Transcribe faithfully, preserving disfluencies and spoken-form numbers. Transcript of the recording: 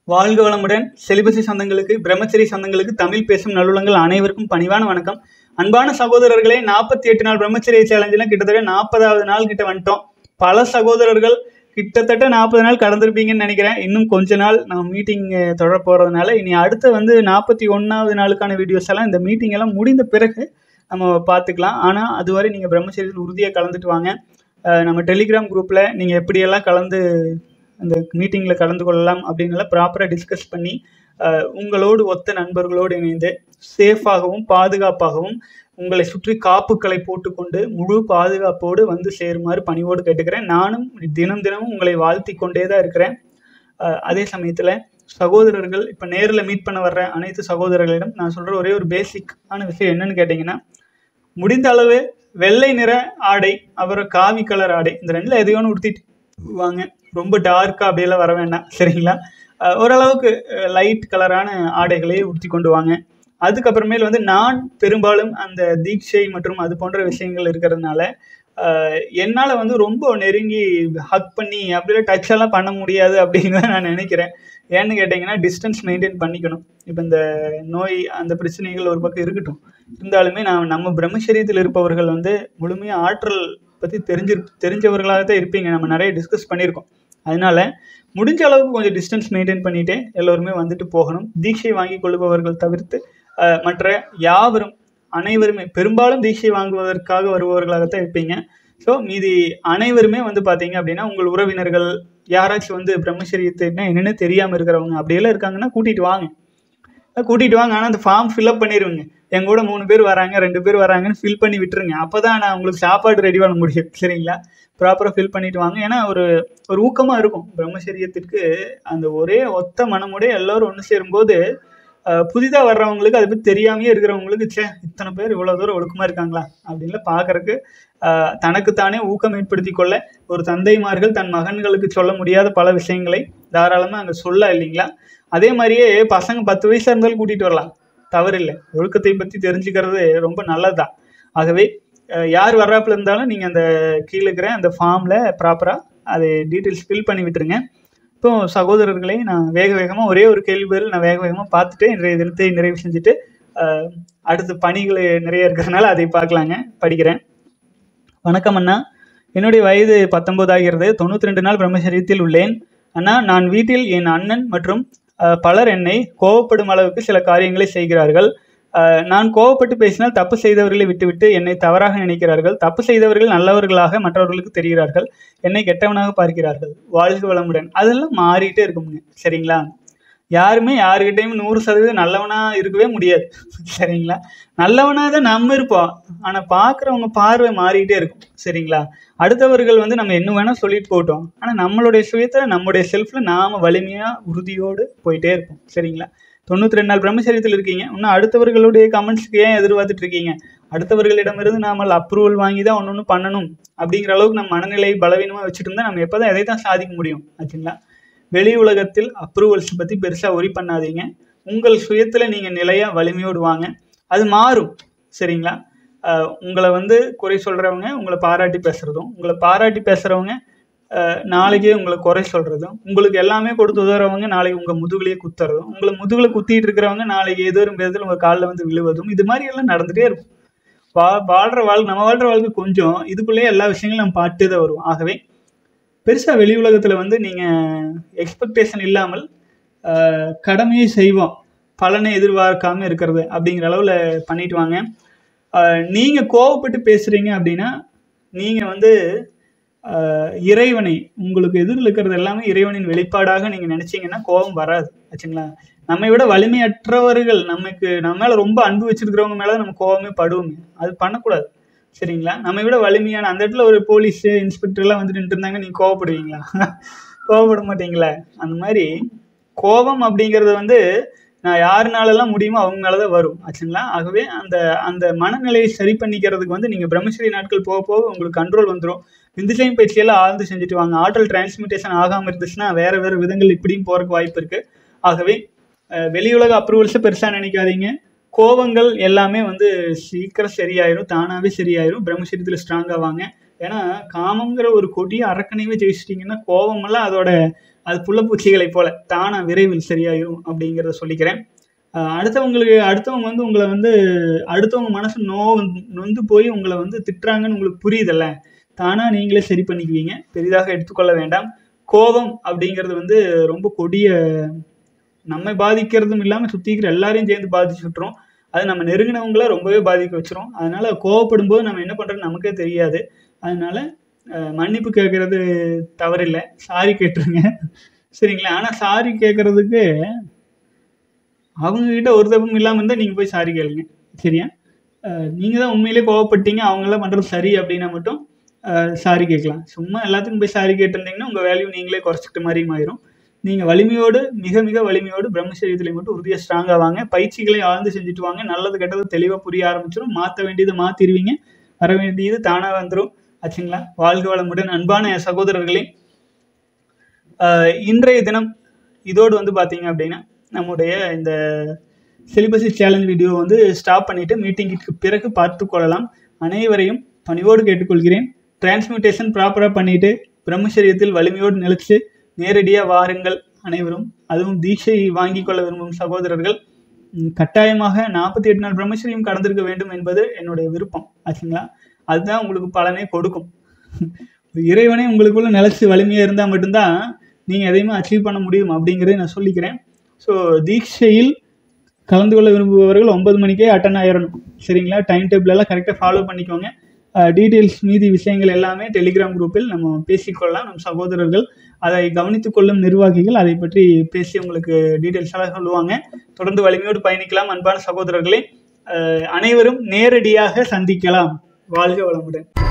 வாழ்க வளமுடன். செலிபசி சொந்தங்களுக்கு, பிரம்மச்சரி சொந்தங்களுக்கு, தமிழ் பேசும் நல்லுள்ளங்கள் அனைவருக்கும் பணிவான வணக்கம். அன்பான சகோதரர்களே, நாற்பத்தி எட்டு நாள் பிரம்மச்சரிய சேலஞ்சில் கிட்டத்தட்ட நாற்பதாவது நாள் கிட்ட வந்துட்டோம். பல சகோதரர்கள் கிட்டத்தட்ட நாற்பது நாள் கடந்திருப்பீங்கன்னு நினைக்கிறேன். இன்னும் கொஞ்ச நாள் நம்ம மீட்டிங் தொடர போகிறதுனால இனி அடுத்து வந்து நாற்பத்தி ஒன்றாவது நாளுக்கான வீடியோஸ் எல்லாம் இந்த மீட்டிங் எல்லாம் முடிந்த பிறகு நம்ம பார்த்துக்கலாம். ஆனால் அதுவரை நீங்கள் பிரம்மச்சரியத்தில் உறுதியாக கலந்துட்டு வாங்க. நம்ம டெலிகிராம் குரூப்பில் நீங்கள் எப்படியெல்லாம் கலந்து அந்த மீட்டிங்கில் கலந்து கொள்ளலாம் அப்படின்லாம் ப்ராப்பராக டிஸ்கஸ் பண்ணி உங்களோடு ஒத்த நண்பர்களோடு இணைந்து சேஃபாகவும் பாதுகாப்பாகவும் உங்களை சுற்றி காப்புக்களை போட்டுக்கொண்டு முழு பாதுகாப்போடு வந்து சேருமாறு பணிவோடு கேட்டுக்கிறேன். நானும் தினம் தினமும் உங்களை வாழ்த்தி கொண்டே தான் இருக்கிறேன். அதே சமயத்தில் சகோதரர்கள் இப்போ நேரில் மீட் பண்ண வர்ற அனைத்து சகோதரர்களிடம் நான் சொல்கிற ஒரே ஒரு பேசிக்கான விஷயம் என்னன்னு கேட்டிங்கன்னா, முடிந்த அளவு வெள்ளை நிற ஆடை அப்புறம் காவி கலர் ஆடை இந்த ரெண்டில் எதையோ ஒன்று உடுத்திட்டு வாங்க. ரொம்ப டார்க்காக அப்படியெல்லாம் வர வேண்டாம், சரிங்களா? ஓரளவுக்கு லைட் கலரான ஆடைகளையே உடுத்தி கொண்டு வாங்க. அதுக்கப்புறமேல் வந்து நான் பெரும்பாலும் அந்த தீட்சை மற்றும் அது போன்ற விஷயங்கள் இருக்கிறதுனால என்னால் வந்து ரொம்ப நெருங்கி ஹக் பண்ணி அப்படிலாம் டச் எல்லாம் பண்ண முடியாது அப்படின்னு தான் நான் நினைக்கிறேன். ஏன்னு கேட்டிங்கன்னா, டிஸ்டன்ஸ் மெயின்டைன் பண்ணிக்கணும். இப்போ இந்த நோய் அந்த பிரச்சனைகள் ஒரு பக்கம் இருக்கட்டும், இருந்தாலுமே நான் நம்ம பிரம்மச்சரியத்தில் இருப்பவர்கள் வந்து முழுமையாக ஆற்றல் பற்றி தெரிஞ்சு தெரிஞ்சவர்களாக தான் இருப்பீங்க. நம்ம நிறைய டிஸ்கஸ் பண்ணியிருக்கோம். அதனால முடிஞ்ச அளவுக்கு கொஞ்சம் டிஸ்டன்ஸ் மெயின்டைன் பண்ணிட்டு எல்லோருமே வந்துட்டு போகணும். தீட்சை வாங்கி கொள்பவர்கள் தவிர்த்து மற்ற யாவரும் அனைவருமே பெரும்பாலும் தீட்சை வாங்குவதற்காக வருபவர்களாகத்தான் இருப்பீங்க. ஸோ மீதி அனைவருமே வந்து பார்த்தீங்க அப்படின்னா உங்கள் உறவினர்கள் யாராச்சும் வந்து பிரம்மச்சரியத்தைன்னா என்னென்னு தெரியாமல் இருக்கிறவங்க அப்படியெல்லாம் இருக்காங்கன்னா கூட்டிகிட்டு வாங்க கூட்டிகிட்டு வாங்க ஆனால் அந்த ஃபார்ம் ஃபில்அப் பண்ணிடுவீங்க. என் கூட மூணு பேர் வராங்க, ரெண்டு பேர் வராங்கன்னு ஃபில் பண்ணி விட்டுருங்க. அப்போ தான் நான் உங்களுக்கு சாப்பாடு ரெடி பண்ண முடியும், சரிங்களா? ப்ராப்பராக ஃபில் பண்ணிட்டு வாங்க. ஏன்னா ஒரு ஒரு ஊக்கமாக இருக்கும் பிரம்மச்சரியத்திற்கு. அந்த ஒரே ஒத்த மனமுடைய எல்லோரும் ஒன்று சேரும்போது புதிதாக வர்றவங்களுக்கு அதை பற்றி தெரியாமையே இருக்கிறவங்களுக்கு சே இத்தனை பேர் இவ்வளோ தூரம் ஒழுக்கமாக இருக்காங்களா அப்படின்லாம் பார்க்குறக்கு தனக்குத்தானே ஊக்கம் ஏற்படுத்தி கொள்ள ஒரு தந்தைமார்கள் தன் மகன்களுக்கு சொல்ல முடியாத பல விஷயங்களை தாராளமாக அங்கே சொல்ல இல்லைங்களா? அதே மாதிரியே பசங்க பத்து வயசாக இருந்தாலும் கூட்டிகிட்டு வரலாம், தவறில்லை. ஒழுக்கத்தை பற்றி தெரிஞ்சுக்கிறது ரொம்ப நல்லது தான். ஆகவே யார் வர்றாப்புல இருந்தாலும் நீங்கள் அந்த கீழே இருக்கிற அந்த ஃபார்மில் ப்ராப்பராக அதை டீட்டெயில்ஸ் ஃபில் பண்ணி விட்டுருங்க. இப்போ சகோதரர்களே, நான் வேக வேகமாக ஒரே ஒரு கேள்வி பதில் நான் வேக வேகமாக பார்த்துட்டு இன்றைய தினத்தை நிறைவு செஞ்சுட்டு அடுத்த பணிகள் நிறைய இருக்கிறதுனால அதை பார்க்கலாங்க. படிக்கிறேன். வணக்கம் அண்ணா, என்னுடைய வயது பத்தொன்பது ஆகிறது. தொண்ணூற்றி ரெண்டு நாள் பிரம்மச்சரியத்தில் உள்ளேன். அண்ணா, நான் வீட்டில் என் அண்ணன் மற்றும் பலர் என்னை கோபப்படும் அளவுக்கு சில காரியங்களை செய்கிறார்கள். நான் கோபப்பட்டு பேசினால் தப்பு செய்தவர்களை விட்டுவிட்டு என்னை தவறாக நினைக்கிறார்கள். தப்பு செய்தவர்கள் நல்லவர்களாக மற்றவர்களுக்கு தெரிகிறார்கள். என்னை கெட்டவனாக பார்க்கிறார்கள். வாழ்க வளமுடன். அதெல்லாம் மாறிட்டே இருக்குங்க, சரிங்களா? யாருமே யாருக்கிட்டையும் நூறு சதவீதம் நல்லவனாக இருக்கவே முடியாது, சரிங்களா? நல்லவனாக தான் நம்ம இருப்போம், ஆனால் பார்க்குறவங்க பார்வை மாறிக்கிட்டே இருக்கும், சரிங்களா? அடுத்தவர்கள் வந்து நம்ம என்ன வேணால் சொல்லிட்டு போட்டோம், ஆனால் நம்மளுடைய சுயத்தை நம்மளுடைய செல்ஃபில் நாம் வலிமையாக உறுதியோடு போயிட்டே இருப்போம், சரிங்களா? தொண்ணூற்றி ரெண்டு நாள் பிரம்மச்சரியத்தில் இருக்கீங்க, இன்னும் அடுத்தவர்களுடைய கமெண்ட்ஸுக்கு ஏன் எதிர்பார்த்துட்டு இருக்கீங்க? அடுத்தவர்களிடமிருந்து நாமல் அப்ரூவல் வாங்கி தான் ஒன்று ஒன்று பண்ணணும் அப்படிங்கிற அளவுக்கு நம்ம மனநிலை பலவீனமாக வச்சுட்டு இருந்தால் நம்ம எப்போ தான் எதை தான் சாதிக்க முடியும், ஆச்சுங்களா? வெளி உலகத்தில் அப்ரூவல்ஸ் பற்றி பெருசாக ஒரி பண்ணாதீங்க. உங்கள் சுயத்தில் நீங்கள் நிலையாக வலிமையோடு வாங்க. அது மாறும், சரிங்களா? உங்களை வந்து குறை சொல்கிறவங்க உங்களை பாராட்டி பேசுகிறதும், உங்களை பாராட்டி பேசுகிறவங்க நாளைக்கே உங்களை குறை சொல்கிறதும், உங்களுக்கு எல்லாமே கொடுத்து உதவுறவங்க நாளைக்கு உங்கள் முதுகுலையே குத்துறதும், உங்களை முதுகில் குத்திட்டு இருக்கிறவங்க நாளைக்கு ஏதோ ஒரு விதத்தில் உங்கள் காலில் வந்து விழுவதும், இது மாதிரி எல்லாம் நடந்துகிட்டே இருக்கும். வா வாழ்கிற வாழ்க்கை நம்ம வாழ்கிற வாழ்க்கை கொஞ்சம் இதுக்குள்ளேயே எல்லா விஷயங்களும் நம்ம பாட்டு தான் வருவோம். ஆகவே பெருசாக வெளி உலகத்தில் வந்து நீங்கள் எக்ஸ்பெக்டேஷன் இல்லாமல் கடமையை செய்வோம், பலனை எதிர்பார்க்காமல் இருக்கிறது அப்படிங்கிற அளவில் பண்ணிட்டு வாங்க. நீங்கள் கோவப்பட்டு பேசுகிறீங்க அப்படின்னா நீங்கள் வந்து இறைவனை உங்களுக்கு எதிரில் இருக்கிறது எல்லாமே இறைவனின் வெளிப்பாடாக நீங்கள் நினச்சிங்கன்னா கோபம் வராது, ஆச்சுங்களா? நம்மை விட வலிமையற்றவர்கள் நமக்கு நம்ம மேலே ரொம்ப அன்பு வச்சுருக்கிறவங்க மேலே நம்ம கோபமே படுவோமே, அது பண்ணக்கூடாது, சரிங்களா? நம்ம விட வலிமையான அந்த இடத்துல ஒரு போலீஸு இன்ஸ்பெக்டர்லாம் வந்துட்டு இருந்தாங்க, நீங்கள் கோவப்படுவீங்களா? கோவப்பட மாட்டீங்களா? அந்த மாதிரி கோபம் அப்படிங்கிறது வந்து நான் யாருனாலெல்லாம் முடியுமோ அவங்க மேலே தான் வரும், ஆச்சுங்களா? ஆகவே அந்த அந்த மனநிலையை சரி பண்ணிக்கிறதுக்கு வந்து நீங்கள் பிரம்மச்சரிய நாட்கள் போக போக உங்களுக்கு கண்ட்ரோல் வந்துடும். விந்துஜயம் பயிற்சியெல்லாம் ஆழ்ந்து செஞ்சுட்டு வாங்க. ஆற்றல் டிரான்ஸ்மிட்டேஷன் ஆகாமல் இருந்துச்சுன்னா வேறு வேறு விதங்கள் இப்படியும் போகிறதுக்கு வாய்ப்பு இருக்குது. ஆகவே வெளியுலக அப்ரூவல்ஸை பெருசாக நினைக்காதீங்க. கோபங்கள் எல்லாமே வந்து சீக்கிரம் சரியாயிரும், தானாகவே சரியாயிரும். பிரம்மச்சரியத்தில் ஸ்ட்ராங்காக வாங்க. ஏன்னா காமங்கிற ஒரு கொடிய அரக்கனையே ஜெயிச்சிட்டிங்கன்னா கோபமெல்லாம் அதோட அது புள்ளப்பூச்சிகளை போல தானாக விரைவில் சரியாயிரும் அப்படிங்கிறத சொல்லிக்கிறேன். அடுத்தவங்களுக்கு அடுத்தவங்க வந்து உங்களை வந்து அடுத்தவங்க மனசு நோ நொந்து போய் உங்களை வந்து திட்டுறாங்கன்னு உங்களுக்கு புரியுதல்ல, தானாக நீங்களே சரி பண்ணிக்குவீங்க. பெரிதாக எடுத்துக்கொள்ள வேண்டாம். கோபம் அப்படிங்கிறது வந்து ரொம்ப கொடிய, நம்மை பாதிக்கிறதும் இல்லாமல் சுற்றிக்கிற எல்லாரையும் சேர்ந்து பாதிச்சு விட்டுரும். அது நம்ம நெருங்கினவங்கள ரொம்பவே பாதிக்க வச்சிரும். அதனால கோவப்படும் போது நம்ம என்ன பண்ணுறது நமக்கே தெரியாது. அதனால மன்னிப்பு கேட்கறது தவறில்லை, சாரி கேட்டுருங்க சரிங்களா. ஆனால் சாரி கேட்கறதுக்கு அவங்கக்கிட்ட ஒரு தப்பும் இல்லாமல் இருந்தால் நீங்கள் போய் சாரி கேளுங்க சரியா. நீங்கள் தான் உண்மையிலே கோவப்பட்டீங்க, அவங்களாம் பண்ணுறது சரி அப்படின்னா மட்டும் சாரி கேட்கலாம். சும்மா எல்லாத்துக்கும் போய் சாரி கேட்டிருந்தீங்கன்னா உங்கள் வேல்யூ நீங்களே குறைச்சிக்கிட்ட மாதிரியும் ஆயிரும். நீங்கள் வலிமையோடு மிக மிக வலிமையோடு பிரம்மச்சரியத்தில் மட்டும் உறுதியாக ஸ்ட்ராங்காக வாங்க. பயிற்சிகளை ஆழ்ந்து செஞ்சுட்டு வாங்க. நல்லது கெட்டது தெளிவாக புரிய ஆரம்பிச்சிடும். மாற்ற வேண்டியது மாற்றிடுவீங்க, வர வேண்டியது தானாக வந்துடும் ஆச்சுங்களா. வாழ்க வளமுடன். அன்பான சகோதரர்களே, இன்றைய தினம் இதோடு வந்து பார்த்தீங்க அப்படின்னா நம்முடைய இந்த செலிபசி சேலஞ்ச் வீடியோ வந்து ஸ்டாப் பண்ணிவிட்டு மீட்டிங்க்கு பிறகு பார்த்து கொள்ளலாம். அனைவரையும் பணிவோடு கேட்டுக்கொள்கிறேன். டிரான்ஸ்மியூட்டேஷன் ப்ராப்பராக பண்ணிவிட்டு பிரம்மச்சரியத்தில் வலிமையோடு நிலைச்சு நேரடியாக வாருங்கள் அனைவரும். அதுவும் தீட்சை வாங்கி கொள்ள விரும்பும் சகோதரர்கள் கட்டாயமாக நாற்பத்தி எட்டு நாள் பிரம்மச்சரியம் கடந்திருக்க வேண்டும் என்பது என்னுடைய விருப்பம் ஆச்சுங்களா. அதுதான் உங்களுக்கு பலனை கொடுக்கும். இறைவனே உங்களுக்குள்ள நிலைச்சு வலிமையாக இருந்தால் மட்டும்தான் நீங்கள் எதையுமே அச்சீவ் பண்ண முடியும் அப்படிங்கிறத நான் சொல்லிக்கிறேன். ஸோ தீட்சையில் கலந்து கொள்ள விரும்புபவர்கள் ஒன்பது மணிக்கே அட்டன் ஆயிடணும் சரிங்களா. டைம் டேபிள் எல்லாம் கரெக்டாக ஃபாலோ பண்ணிக்கோங்க. டீட்டெயில்ஸ் மீதி விஷயங்கள் எல்லாமே டெலிகிராம் குரூப்பில் நம்ம பேசிக்கொள்ளலாம். நம் சகோதரர்கள் அதை கவனித்துக் கொள்ளும் நிர்வாகிகள் அதை பற்றி பேசி உங்களுக்கு டீட்டெயில்ஸ் எல்லாம் சொல்லுவாங்க. தொடர்ந்து வலிமையோடு பயணிக்கலாம். அன்பான சகோதரர்களே, அனைவரும் நேரடியாக சந்திக்கலாம். வாழ்க வளமுடன்.